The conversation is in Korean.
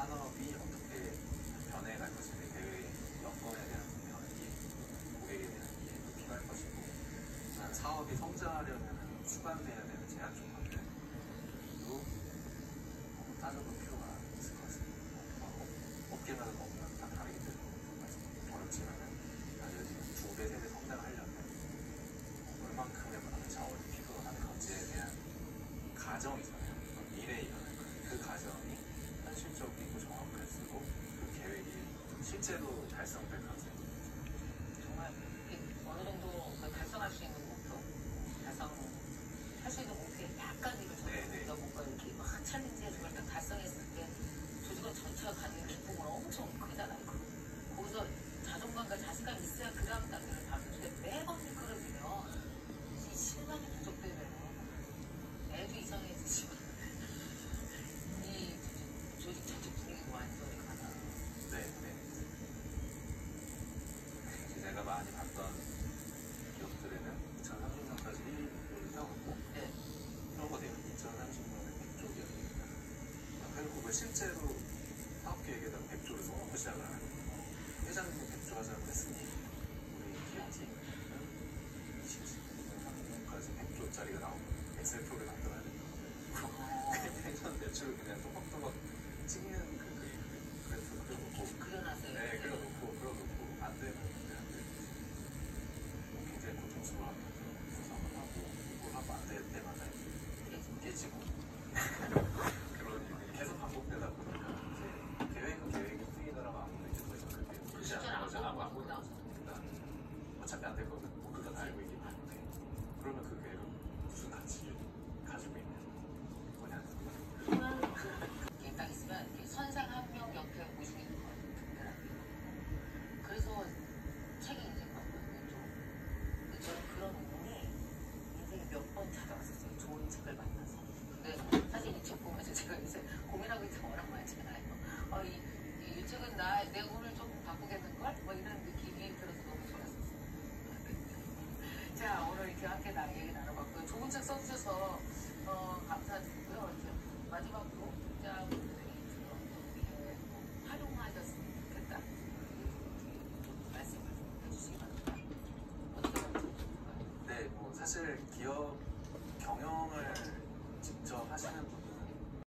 산업이 어떻게 변해갈 것인지 대외 여건에 대한 분명한 고객에 대한 이해도 필요할 것이고 사업이 성장하려면 수반돼야 되는 제한 조건들도 따져볼 필요가 있을 것 같습니다. 업계마다 너무나 다 다르기 때문에 어렵지만은 사실 지금 2배, 3배 성장하려면 얼만큼의 많은 자원이 필요하는 건지에 대한 가정이잖아요. 미래이잖아요. 그 가정이 현실적이고 정확할수록 그 계획이 실제로 달성될 가능성이 정말 어느 정도 달성할 수 있는 목표, 달성할 수 있는 목표에 약간이면 우리가 뭔가 이렇게 막 챌린지에 정말 딱 달성했을 때 조직원 전체가 갖는 기쁨은 엄청 크잖아요. 거기서 자존감과 자신감이 있어야 그 다음 단계를 밟는데 매번 미끄러지면 이 실망이 누적되면 애도 이상해지지만 이 조직 전체 분위기도 완전히 가나. 제가 많이 봤던 기업들에는 2030년까지 1위를 세워놓고 세워거든요. 2030년에 100조 기업입니다. 그리고 그걸 실제로 사업계획에다가 100조를 써놓고 시작을 하는 거예요. 회장님이 100조 하자고 했으니 우리 기업팀은 2030년까지 100조짜리가 나오고 엑셀표를 만들어야 된다. 그냥 매출을 그냥 또박또박 찍는 그래프를 그려놓고 그려놨어요. 그려놓고 안 되면 굉장히 고통스러워합니다.